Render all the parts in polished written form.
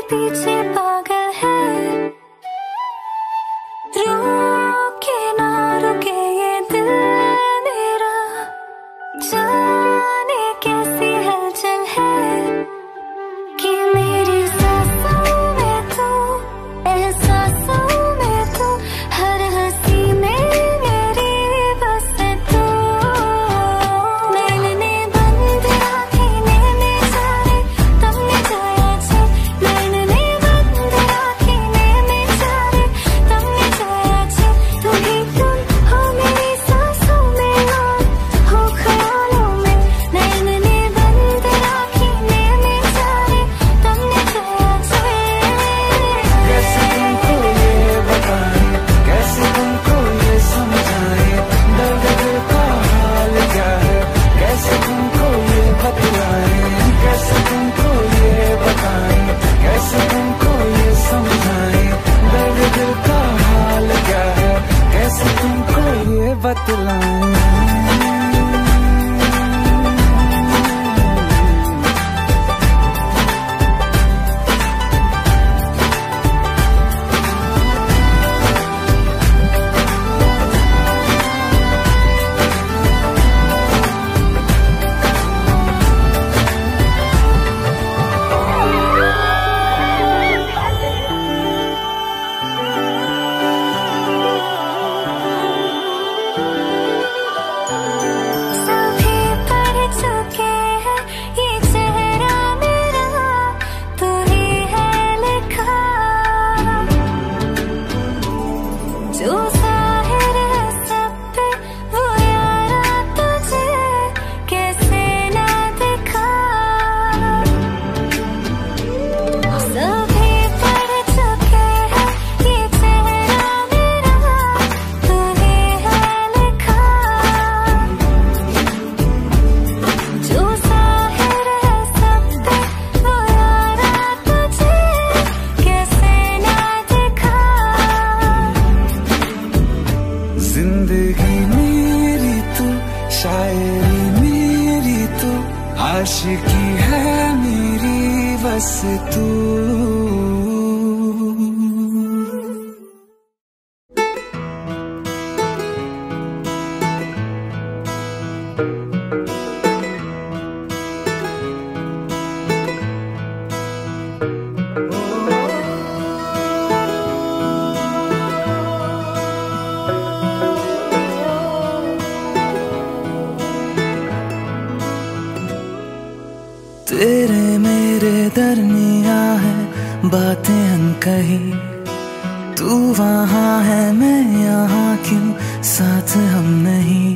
पीछे पागल है, रुके ना रुके ये दिल मेरा, जाने कैसी हलचल है कि मेरी सांसों में तू, एहसासों में तू, हर हंसी में मेरी बस तू। नैने बंद आँखें नैने जाने तब ने जाया छे, नैने बंद आँखें नैने जाने तब ने जाया छे। तुम ही तुम हो मेरी सांसों में और हो ख्यालों में, नैने बंद आँखें नैने जाने तब ने जाया छे। कैसे तुमको ये बताएं, कैसे तुमको ये समझाएं, दर्द दिल का हाल क्या है, कैसे तुमको ये बतलाएं, कैसे तुमको ये बताएं, कैसे तुमको ये समझाएं, दर्द दिल का हाल क्या है, कैसे तुमको ये बतलाएं। सभी पढ़ चुके हैं ये चेहरा मेरा, तू ही है लिखा, जो जाहिर है सब पे वो यारा तुझे कैसे ना दिखा। सभी पढ़ चुके हैं ये चेहरा मेरा, तू ही है लिखा, जो जाहिर है सब पे वो यारा तुझे कैसे ना दिखा। जिंदगी मेरी तू, शायरी मेरी तू, आशिकी है मेरी बस तू। तेरे मेरे दरमिया है बातें अनकही, तू वहाँ है मैं यहाँ क्यों साथ हम नहीं।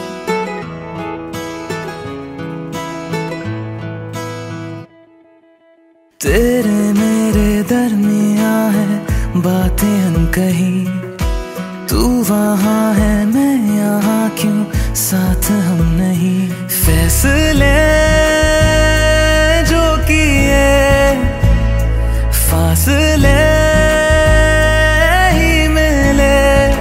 तेरे मेरे दरमिया है बातें अनकही, तू वहाँ है मैं यहाँ क्यों साथ हम नहीं। फैसले जो किए फासले ही मिले,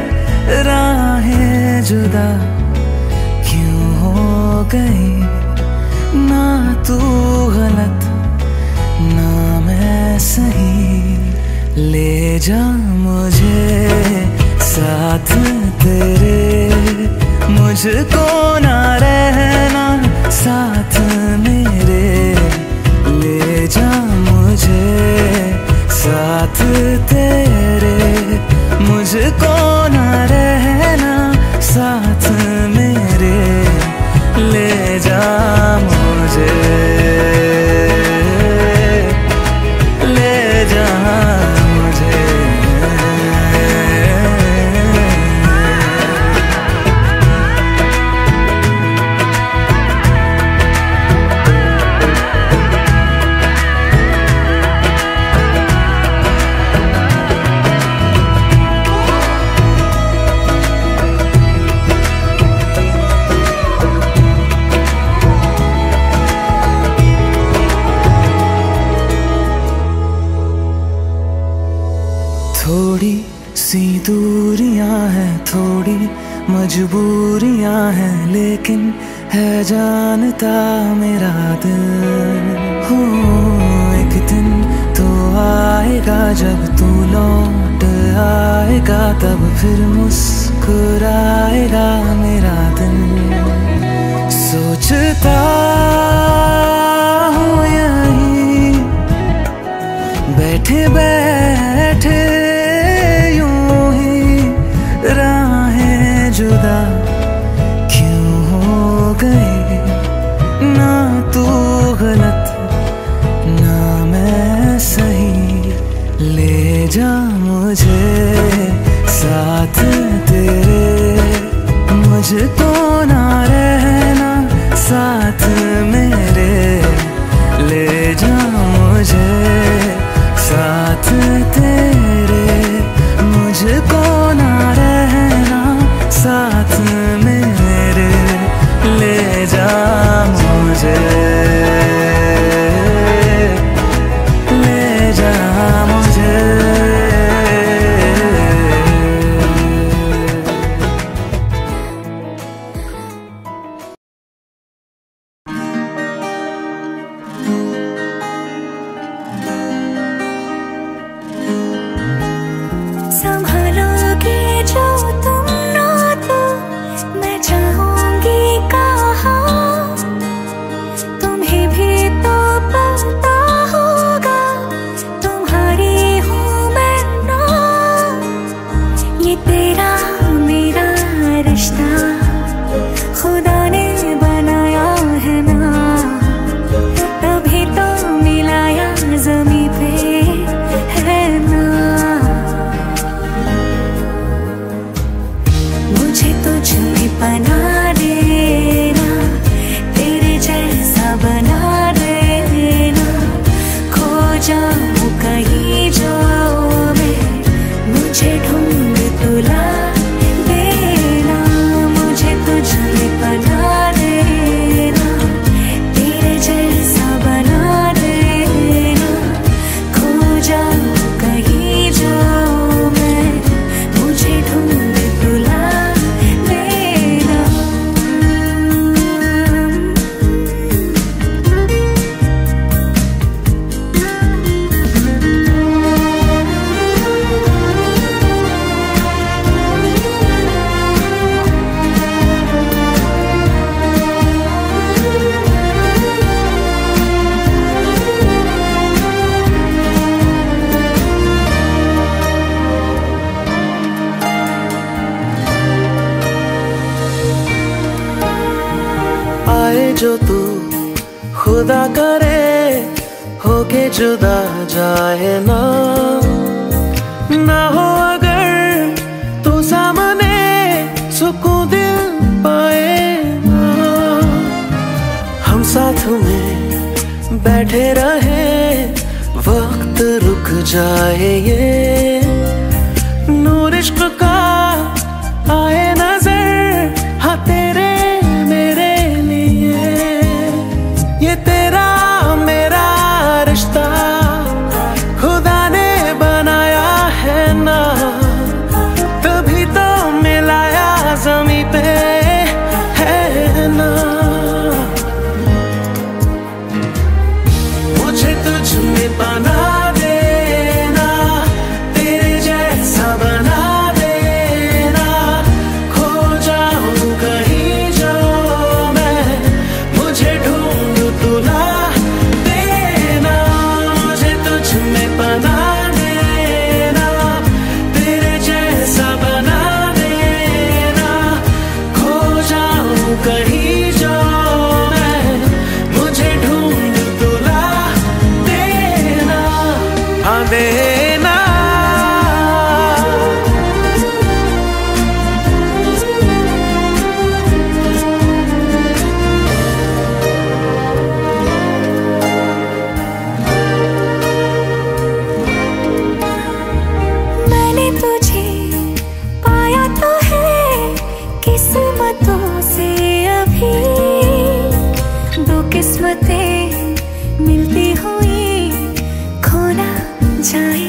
राहें जुदा क्यों हो गई, ना तू गलत ना मैं सही। ले जा मुझे साथ तेरे, मुझको ना रहना साथ मेरे। ले जा मुझे साथ तेरे, मुझको ना रहना साथ मेरे। ले जा मुझे, ले जा मुझे। थोड़ी सी दूरियां हैं, थोड़ी मजबूरियां हैं, लेकिन है जानता मेरा दिल हो। एक दिन तो आएगा जब तू लौट आएगा, तब फिर मुस्कुराएगा मेरा दिल। सोचता हूँ यहीं बैठे बैठे यूं ही, राहें जुदा क्यों हो गई, ना तू गलत ना मैं सही। ले जा मुझे साथ तेरे, मुझको ना रहना साथ मेरे। ले जा मुझे साथ तेरे, मुझको ना रहना साथ मेरे। ले जा मुझे, ले जा मुझे। संभालोगे जो तुम ना तो मैं चाहूंगी कहाँ, तुम्हें भी तो पता होगा तुम्हारी हूँ मैं ना। ये तेरा मेरा रिश्ता खुदा ने बनाया है ना, तभी तो मिलाया ज़मीं पे है ना। मुझे तुझ में बना देना, तेरे जैसा बना देना। खो जाऊं कहीं जो मैं, मुझे ढूंढ तुला देना। मुझे तुझ में बना देना, तेरे जैसा बना देना। खो जाऊं कहीं जो मैं, मुझे ढूंढ तुला देना। आए जो तू खुदा करे, होके जुदा जाए ना। ना हो अगर तू सामने, सुकून दिल पाए ना। हम साथ में बैठे रहे, वक्त रुक जाए ये। नूर इश्क का आए नजर, हाँ तेरे मेरे लिए। ये तेरा मेरा रिश्ता खुदा ने बनाया है ना, तभी तो मिलाया ज़मीं पे है ना। मुझे तुझ में बना देना, तेरे जैसा बना देना। खो जाऊं कहीं जो मैं, मुझे ढूंढ तुला देना। मुझे तुझ में बना देना, तेरे जैसा बना देना। खो जाऊं कहीं जो मैं, मुझे ढूंढ तुला देना। हाँ देना। मैंने तुझे पाया तो है किस्मतों से, अभी दो किस्मतें मिलती हुई खो ना जाए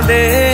दे।